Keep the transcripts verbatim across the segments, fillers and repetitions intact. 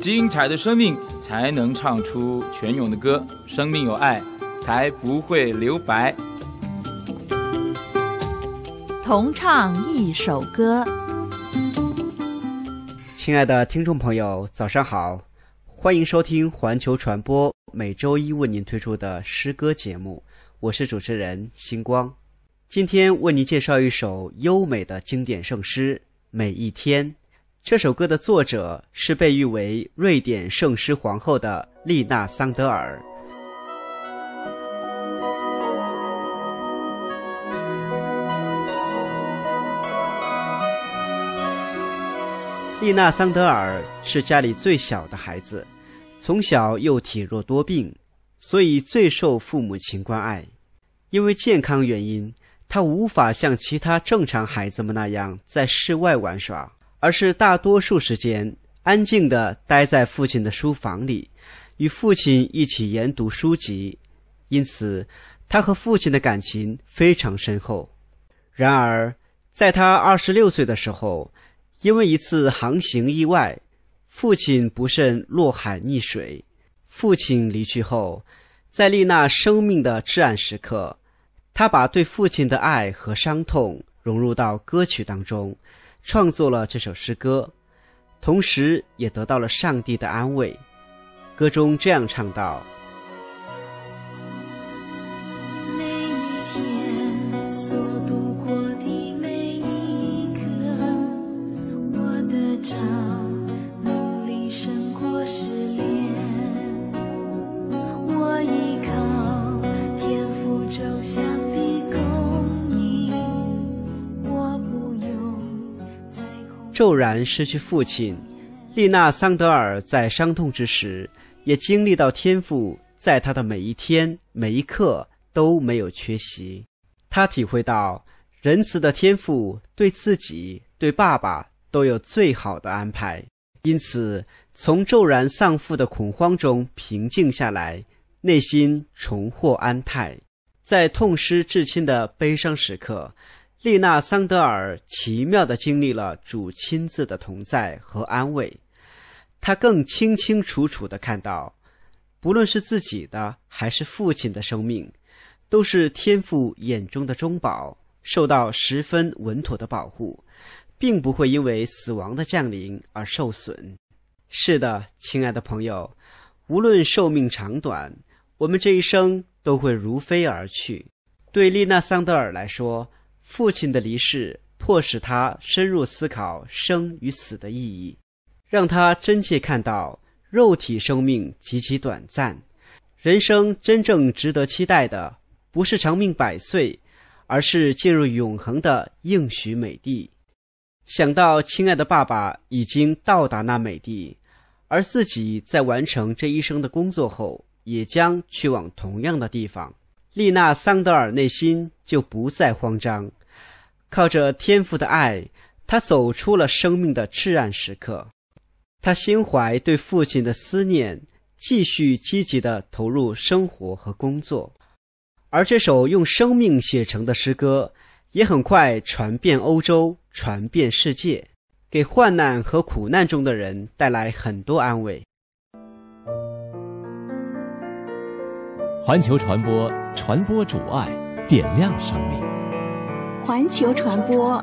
精彩的生命，才能唱出泉涌的歌。生命有爱，才不会留白。 同唱一首歌。 亲爱的听众朋友，早上好，欢迎收听环球传播每周一为您推出的诗歌节目，我是主持人星光。今天为您介绍一首优美的经典圣诗《每一天》。这首歌的作者是被誉为瑞典圣诗皇后的丽娜·桑德尔。丽娜·桑德尔是家里最小的孩子，从小又体弱多病，所以最受父母亲关爱。因为健康原因，她无法像其他正常孩子们那样在室外玩耍，而是大多数时间安静地待在父亲的书房里，与父亲一起研读书籍，因此他和父亲的感情非常深厚。然而在他二十六岁的时候，因为一次航行意外，父亲不慎落海溺水。父亲离去后，在丽娜生命的至暗时刻，他把对父亲的爱和伤痛融入到歌曲当中，创作了这首诗歌，同时也得到了上帝的安慰。歌中这样唱道： 每一天所度过的每一刻，我的着努力胜过失恋，我依靠天父周详的供应，我不用再恐骤然失去父亲，丽娜·桑德尔在伤痛之时也经历到天父在她的每一天每一刻都没有缺席。她体会到仁慈的天父对自己对爸爸都有最好的安排，因此从骤然丧父的恐慌中平静下来，内心重获安泰。在痛失至亲的悲伤时刻，丽娜·桑德尔奇妙地经历了主亲自的同在和安慰。她更清清楚楚地看到，不论是自己的还是父亲的生命，都是天父眼中的中宝，受到十分稳妥的保护，并不会因为死亡的降临而受损。是的，亲爱的朋友，无论寿命长短，我们这一生都会如飞而去。对丽娜·桑德尔来说，父亲的离世迫使她深入思考生与死的意义，让她真切看到肉体生命极其短暂，人生真正值得期待的不是长命百岁，而是进入永恒的应许美地。想到亲爱的爸爸已经到达那美地，而自己在完成这一生的工作后也将去往同样的地方，丽娜·桑德尔内心就不再慌张。靠着天父的爱，她走出了生命的至暗时刻。她心怀对父亲的思念，继续积极地投入生活和工作。而这首用生命写成的诗歌也很快传遍欧洲，传遍世界，给患难和苦难中的人带来很多安慰。 环球传播，传播主爱，点亮生命。 环球传播。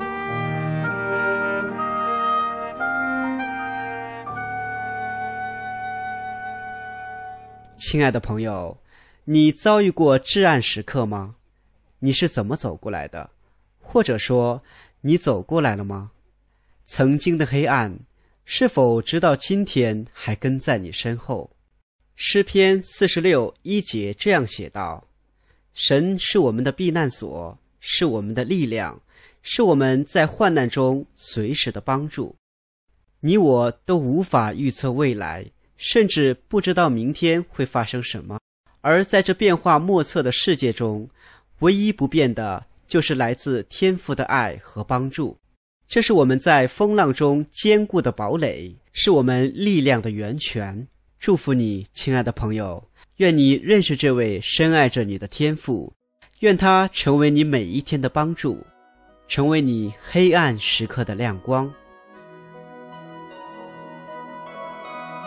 亲爱的朋友，你遭遇过至暗时刻吗？你是怎么走过来的？或者说，你走过来了吗？曾经的黑暗，是否直到今天还跟在你身后？诗篇四十六一节这样写道：神是我们的避难所，是我们的力量，是我们在患难中随时的帮助。你我都无法预测未来，甚至不知道明天会发生什么。而在这变化莫测的世界中，唯一不变的就是来自天父的爱和帮助。这是我们在风浪中坚固的堡垒，是我们力量的源泉。祝福你，亲爱的朋友，愿你认识这位深爱着你的天父，愿他成为你每一天的帮助，成为你黑暗时刻的亮光。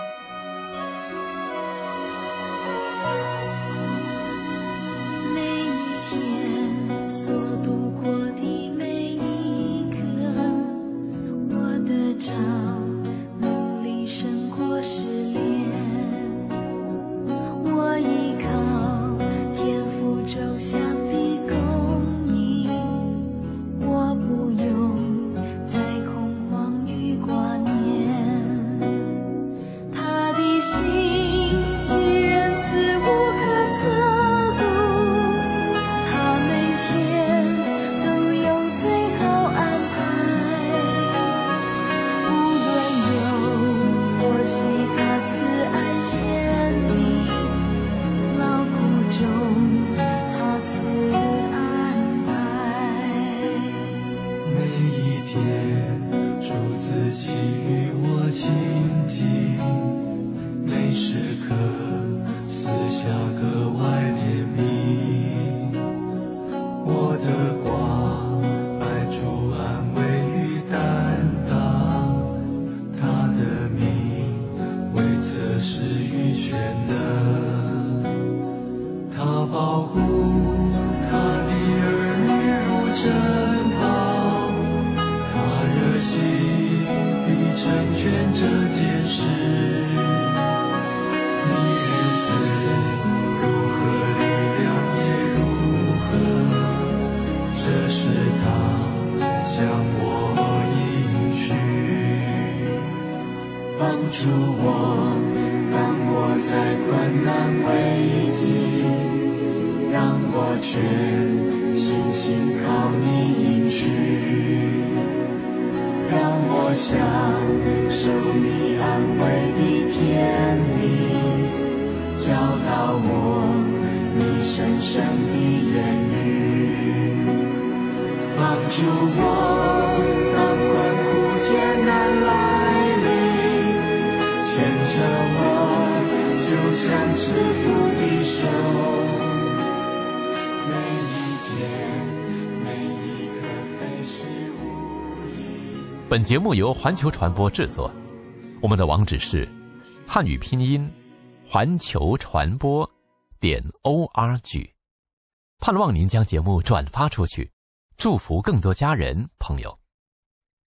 下格外怜悯，我的挂摆出安慰与担当，他的名为测试与全能，他保护他的儿女如珍宝，他热心地成全这件事。帮助我，当我在困难危机，让我全心信靠你应许，让我享受你安慰的甜蜜，教导我你深深的言语，帮助我当困苦艰难来牵着我，就像赐福的手，每一天，每一刻非是无益。 本节目由环球传播制作，我们的网址是汉语拼音环球传播点 org， 盼望您将节目转发出去，祝福更多家人朋友。